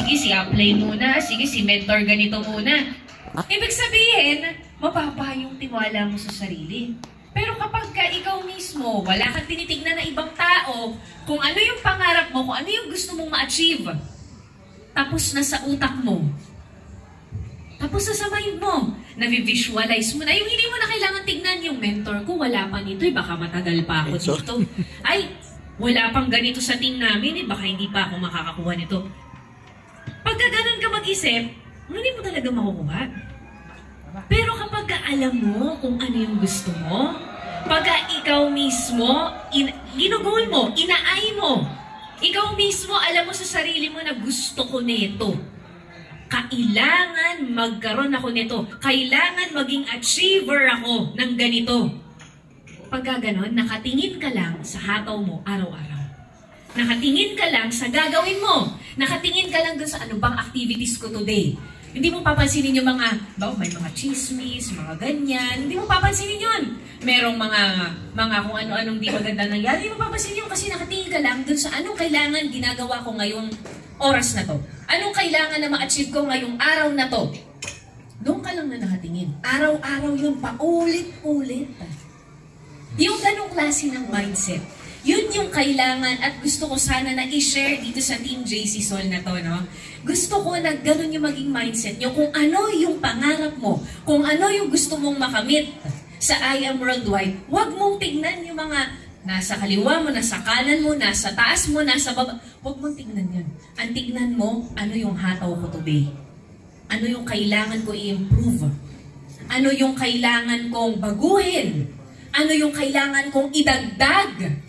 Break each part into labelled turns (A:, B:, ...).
A: sige, si apply muna. Sige, si mentor ganito muna. Ibig sabihin, mababa yung tiwala mo sa sarili. Pero kapag ikaw mismo, wala kang tinitignan na ibang tao, kung ano yung pangarap mo, kung ano yung gusto mong ma-achieve, tapos na sa utak mo, tapos na sa mind mo, na-visualize mo na, yung hindi mo na kailangan tignan yung mentor ko, wala pa nito, baka matagal pa ako dito. Ay, wala pang ganito sa team namin, baka hindi pa ako makakakuha nito. Pagka ganun ka mag-isip, hindi mo talaga makukuha. Pero kapag alam mo kung ano yung gusto mo, pagka ikaw mismo, ginugol mo, inaay mo, ikaw mismo, alam mo sa sarili mo na gusto ko nito. Kailangan magkaroon ako nito. Kailangan maging achiever ako ng ganito. Pagka ganon, nakatingin ka lang sa hataw mo araw-araw. Nakatingin ka lang sa gagawin mo. Nakatingin ka lang dun sa ano bang activities ko today. Hindi mo papansinin yung mga, may mga chismis, mga ganyan. Hindi mo papansinin yun. Merong mga kung ano-anong di maganda nangyari. Hindi mo papansinin yun kasi nakatingin ka lang dun sa anong kailangan ginagawa ko ngayong oras na to. Anong kailangan na ma-achieve ko ngayong araw na to. Doon ka lang na nakatingin. Araw-araw yun, paulit-ulit. Yung ganong klase ng mindset. Yun yung kailangan at gusto ko sana na i-share dito sa Team JC Sol na to, no? Gusto ko na ganun yung maging mindset nyo. Kung ano yung pangarap mo, kung ano yung gusto mong makamit sa I Am Worldwide, huwag mong tignan yung mga nasa kaliwa mo, nasa kanan mo, nasa taas mo, nasa baba. Huwag mong tignan yun. Ang tignan mo, ano yung hataw ko today? Ano yung kailangan ko i-improve? Ano yung kailangan kong baguhin? Ano yung kailangan kong idagdag?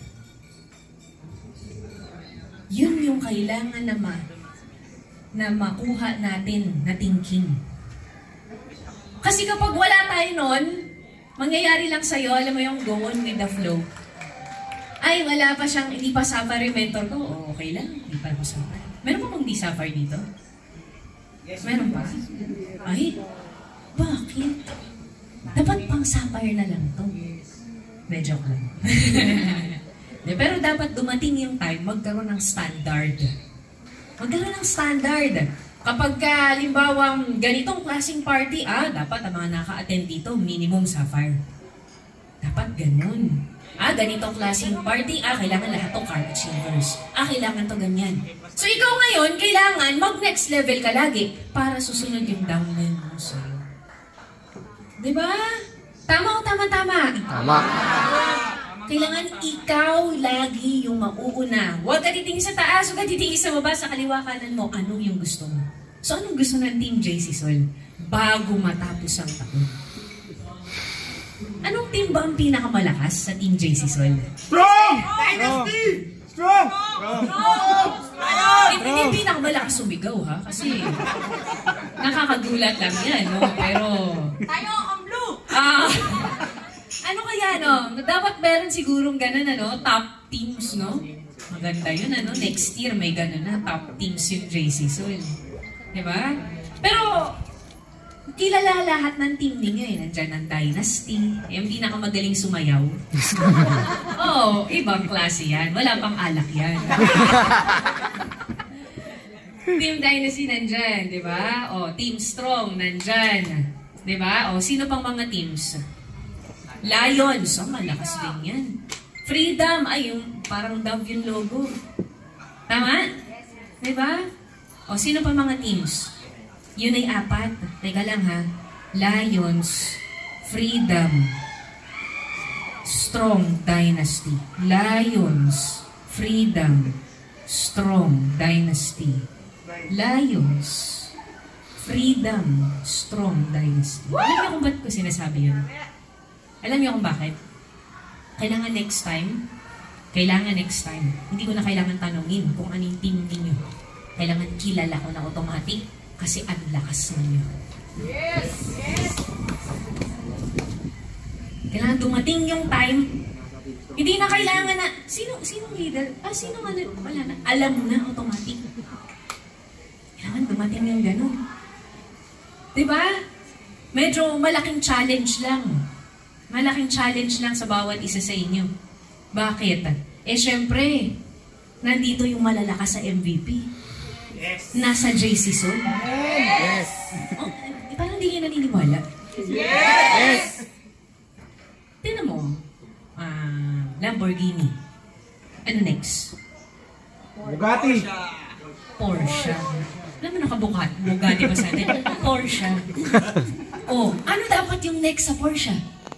A: Yun yung kailangan na makuha natin na thinking. Kasi kapag wala tayo nun, mangyayari lang sa'yo, alam mo yung go on with the flow. Ay, wala pa siyang, hindi pa suffer yung mentor ko. Oh, okay lang, hindi pa ako suffer. Meron pa bang di suffer dito? Meron pa? Ay, bakit? Dapat pang suffer na lang to. Medyo ko lang. Pero dapat dumating yung time, magkaroon ng standard. Magkaroon ng standard. Kapag halimbawang ganitong klaseng party, dapat ang mga naka-attend dito, minimum sapphire. Dapat ganun. Ganitong klaseng party, kailangan lahat to card achievers. Kailangan to ganyan. So ikaw ngayon, kailangan mag-next level ka lagi para susunod yung downline mo sa'yo. Diba? Tama o tama-tama?
B: Tama.
A: Kailangan ikaw lagi yung mauuna. Huwag ka titingin sa taas, huwag ka titingin sa baba, sa kaliwa kanan mo. Ano yung gusto mo? So, anong gusto ng Team JC Sol bago matapos ang taon? Anong team ba ang pinakamalakas sa Team JC Sol?
C: Strong! Dynasty! Strong!
A: Hindi yung pinakamalakas sumigaw, ha? Kasi nakakagulat lang yan, no? Pero...
D: Tayo ang blue!
A: Ano kaya, no? Dapat meron sigurong ganun, ano? Top teams, no? Maganda yun, ano? Next year may ganun na. Top teams yung JC Sol. Diba? Pero, kilala lahat ng team ninyo eh. Nandyan ang Dynasty. Yung pinakamagaling sumayaw. Ibang klase yan. Wala pang alak yan. Team Dynasty nandyan, diba? Team Strong nandyan. Diba? Sino pang mga teams? Lions. Malakas din yan. Freedom. Yung parang dove yung logo. Tama? Diba? Sino pa mga teams? Yun ay 4. Teka lang ha. Lions, Freedom, Strong, Dynasty. Lions, Freedom, Strong, Dynasty. Lions, Freedom, Strong, Dynasty. Alam niyo kung ba't ko sinasabi yun? Alam niyo kung bakit? Kailangan next time, hindi ko na kailangan tanungin kung ano yung team ninyo. Kailangan kilala ko na automatic kasi ang lakas ninyo.
D: Yes! Yes!
A: Kailangan dumating yung time, hindi na kailangan na, sinong leader? Sinong ano, wala na. Alam mo na automatic. Kailangan dumating yung ganun. Diba? Medyo malaking challenge lang. Malaking challenge lang sa bawat isa sa inyo. Bakit? Syempre, nandito yung malalakas sa MVP.
C: Yes.
A: nasa JC Sol?
C: Yes.
A: Oh, parang hindi niya naniniwala.
C: Yes.
A: Tignan mo, Lamborghini. Ano next?
C: Bugatti.
A: Porsche. Alam mo nakabukat, Bugatti pa sa atin. Porsche. Oh, ano dapat yung next sa Porsche?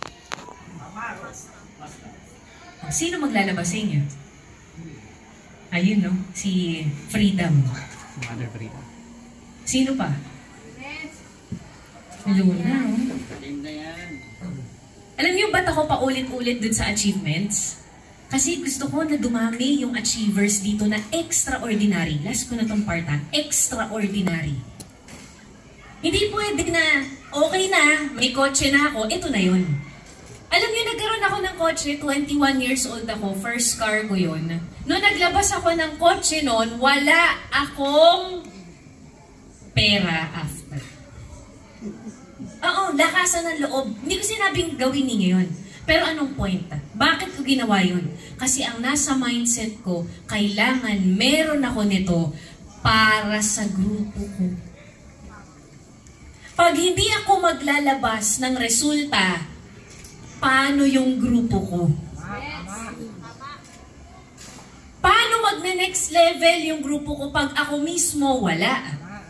A: Sino maglalabas sa inyo? Ayun, no? Si Freedom.
B: Mother Frida.
A: Sino pa? Luna, oh. Alam niyo ba't ako paulit-ulit dun sa achievements? Kasi gusto ko na dumami yung achievers dito na extraordinary. Last ko na tong partan. Extraordinary. Hindi pwede na, okay na, may kotse na ako, ito na yun. Alam niyo, nagkaroon ako ng kotse, 21 years old ako, first car ko yun. Noong naglabas ako ng kotse noon, wala akong pera after. Oo, lakasan ng loob. Hindi ko sinabing gawin niyo yun. Pero anong point? Bakit ko ginawa yun? Kasi ang nasa mindset ko, kailangan meron ako nito para sa grupo ko. Pag hindi ako maglalabas ng resulta, paano yung grupo ko? Paano magne-next level yung grupo ko pag ako mismo wala?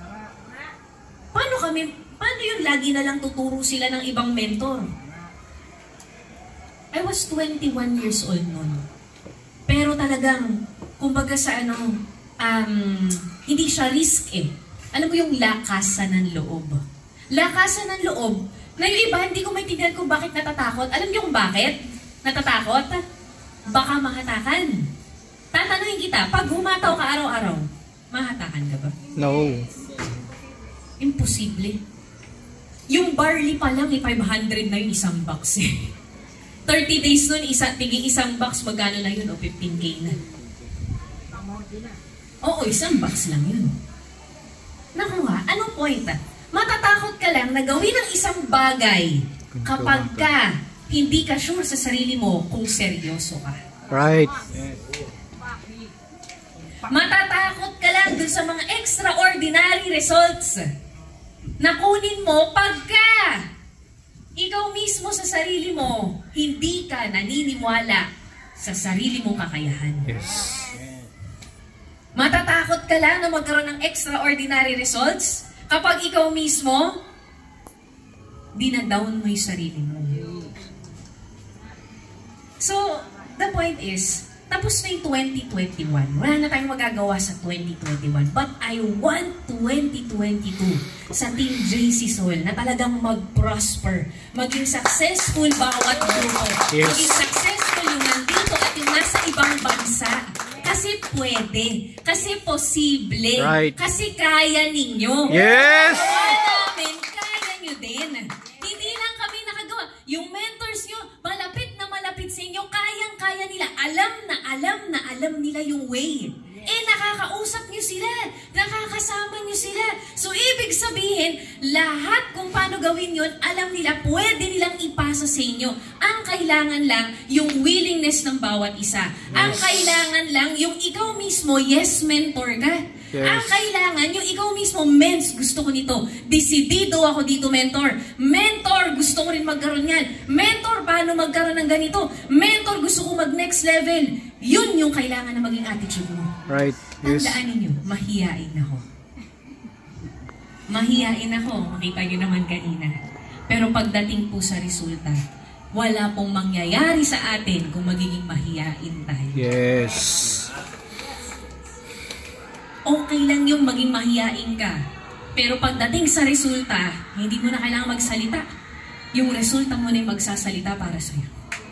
A: Paano yung lagi na lang tuturo sila ng ibang mentor? I was 21 years old noon. Pero talagang, kumbaga sa hindi siya risk eh. Alam mo yung lakasan ng loob. Lakasan ng loob, na yung iba, hindi ko maintindihan kung bakit natatakot. Alam niyo kung bakit natatakot? Baka mahatakan. Tatanungin kita, pag humataw ka araw-araw, mahatakan ka ba?
B: No.
A: Imposible. Yung barley pa lang, 500 na yung isang box eh. 30 days nun, tiging isang box, magkano na yun? O 15K na. Oo, isang box lang yun. Naku nga, anong point? Matatakot ka lang na gawin ang isang bagay kapag ka hindi ka sure sa sarili mo kung seryoso ka.
B: Right.
A: Matatakot ka lang dun sa mga extraordinary results na kunin mo pagka ikaw mismo sa sarili mo hindi ka naniniwala sa sarili mong kakayahan.
B: Yes.
A: Matatakot ka lang na magkaroon ng extraordinary results kapag ikaw mismo, dinadown mo yung sarili mo. So, the point is, tapos na yung 2021. Wala na tayong magagawa sa 2021. But I want 2022 sa Team JC Sol na talagang mag-prosper. Maging successful bawat grupo.
B: Yes.
A: Maging successful yung nandito at yung nasa ibang bansa. Kasi pwede. Kasi posible.
B: Right.
A: Kasi kaya ninyo.
B: Yes!
A: Kaya namin, kaya nyo din. Hindi lang kami nakagawa. Yung mentors nyo, malapit na malapit sa inyo, kayang-kaya nila. Alam nila yung way. Eh, nakakausap nyo sila. Nakakasama nyo sila. So, ibig sabihin, lahat kung paano gawin yun, alam nila, pwede nilang ipasa sa inyo. Ang kailangan lang, yung willingness ng bawat isa. Yes. Ang kailangan lang, yung ikaw mismo, yes, mentor ka. Yes. Ang kailangan, yung ikaw mismo, mens, gusto ko nito. Desidido ako dito, mentor. Mentor, gusto ko rin magkaroon yan. Mentor, paano magkaroon ng ganito? Mentor, gusto ko mag-next level. Yun yung kailangan na maging attitude mo.
B: Right. Yes.
A: Tandaan ninyo, mahiyain ako. Mahiyain ako, makita nyo naman kanina. Pero pagdating po sa resulta, wala pong mangyayari sa atin kung magiging mahiyain tayo.
B: Yes.
A: Okay lang yung maging mahiyain ka. Pero pagdating sa resulta, hindi mo na kailangan magsalita. Yung resulta mo na yung magsasalita para sa'yo.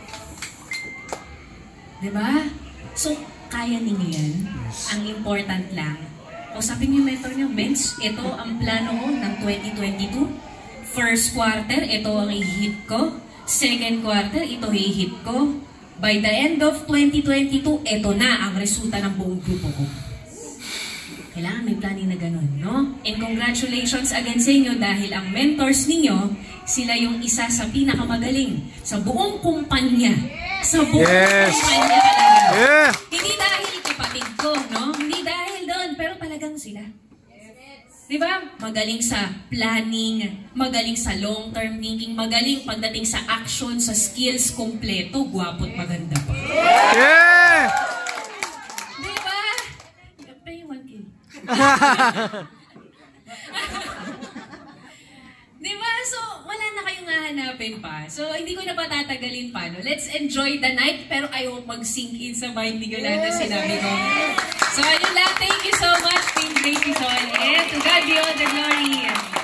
A: Diba? So, kaya ninyo yan. Yes. Ang important lang, usapin yung mentor nyo, Benz, ito ang plano ko ng 2022. First quarter, ito ang i-hit ko. Second quarter, ito i-hit ko. By the end of 2022, ito na ang resulta ng buong grupo ko. Kailangan may planning na ganun, no? And congratulations again sa inyo dahil ang mentors ninyo, sila yung isa sa pinakamagaling sa buong kumpanya. Sa buong kumpanya talaga.
B: Yeah.
A: Hindi dahil kapatid ko, no? Hindi dahil doon, pero talagang sila. Di ba? Magaling sa planning, magaling sa long-term thinking, magaling pagdating sa action, sa skills, kompleto, gwapo't maganda pa.
C: Yeah!
A: Di ba? Pay 1K. Di ba? So, wala na kayong hahanapin pa. So, hindi ko na patatagalin pa. No? Let's enjoy the night, pero I hope mag-sink in sa mind ni Yolanda sinabi ko. So, ayun lang. Thank you so much, Team Gracie Sol. And to God be all the glory.